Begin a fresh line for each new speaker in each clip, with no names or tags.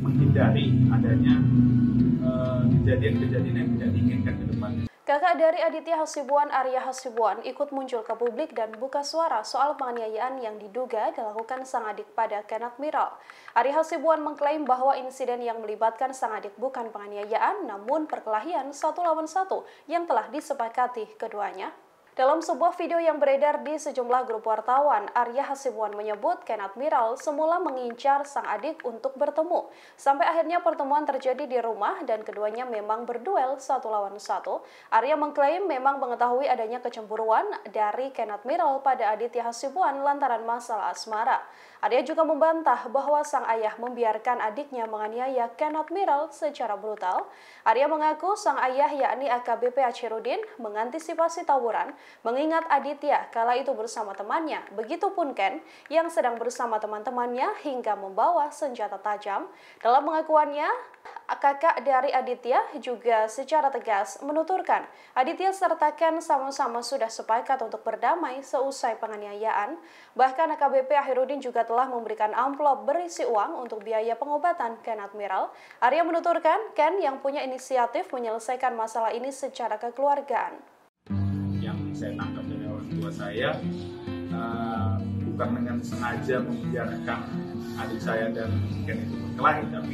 menghindari adanya kejadian-kejadian yang tidak diinginkan ke depan.
Kakak dari Aditya Hasibuan, Arya Hasibuan, ikut muncul ke publik dan buka suara soal penganiayaan yang diduga dilakukan sang adik pada Ken Admiral. Arya Hasibuan mengklaim bahwa insiden yang melibatkan sang adik bukan penganiayaan, namun perkelahian 1 lawan 1 yang telah disepakati keduanya. Dalam sebuah video yang beredar di sejumlah grup wartawan, Arya Hasibuan menyebut Ken Admiral semula mengincar sang adik untuk bertemu. Sampai akhirnya pertemuan terjadi di rumah dan keduanya memang berduel 1 lawan 1. Arya mengklaim memang mengetahui adanya kecemburuan dari Ken Admiral pada Aditya Hasibuan lantaran masalah asmara. Arya juga membantah bahwa sang ayah membiarkan adiknya menganiaya Ken Admiral secara brutal. Arya mengaku sang ayah yakni AKBP Achirudin mengantisipasi tawuran, mengingat Aditya kala itu bersama temannya, begitupun Ken yang sedang bersama teman-temannya hingga membawa senjata tajam. Dalam pengakuannya, kakak dari Aditya juga secara tegas menuturkan Aditya serta Ken sama-sama sudah sepakat untuk berdamai seusai penganiayaan. Bahkan AKBP Achirudin juga telah memberikan amplop berisi uang untuk biaya pengobatan Ken Admiral. Arya menuturkan Ken yang punya inisiatif menyelesaikan masalah ini secara kekeluargaan.
Yang saya tangkap dari orang tua saya bukan dengan sengaja membiarkan adik saya dan Ken itu berkelahi, tapi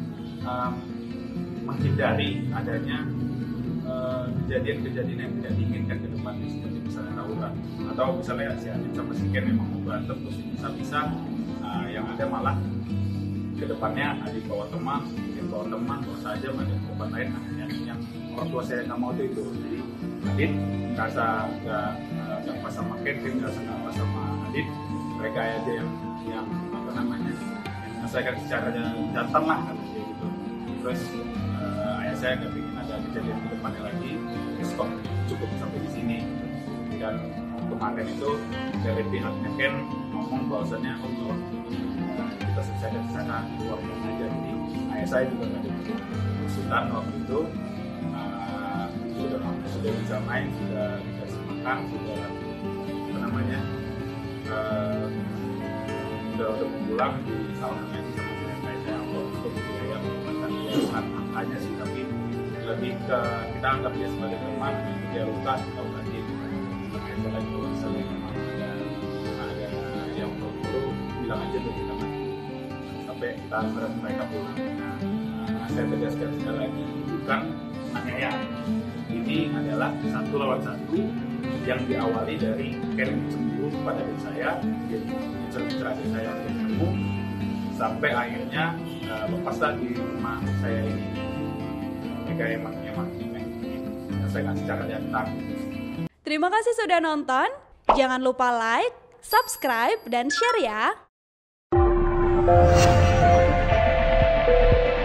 menghindari adanya kejadian-kejadian yang tidak diinginkan ke depan, seperti misalnya tawuran atau misalnya si Adit sama si Ken memang mau berantem terus bisa-bisa yang ada malah ke depannya Adit bawa teman, Ken bawa teman, bawa saja ada korban lain. Yang orang tua saya nggak mau itu. Jadi Adit merasa nggak pas sama Ken merasa nggak pas sama Adit, mereka aja yang menyelesaikan secara jantan lah kan gitu. Terus ayah saya nggak ingin ada kejadian ke depannya lagi, stop cukup sampai di sini. Dan kemarin itu dari pihaknya Ken ngomong bahwasannya kita selesaikan secara keluarga aja. Jadi ayah saya juga nggak ada kesulitan waktu itu. Sudah bisa main, sudah dikasih makan, sudah udah pulang di salonnya sama saya untuk biaya pengobatan angkanya sih, tapi lebih ke kita anggap dia sebagai teman, dia luka kita obati. Makanya saya lagi kalau misalnya ada yang perlu bilang aja tuh kita sampai kita antar mereka pulang. Saya tegaskan sekali lagi, bukan menganiaya. Ini adalah 1 lawan 1 yang diawali dari Ken cemburu pada adik saya, dia mengincar adik saya untuk ketemu, sampai akhirnya lepaslah di rumah saya ini. Mereka emang menyelesaikan secara jantan.
Terima kasih sudah nonton. Jangan lupa like, subscribe, dan share ya.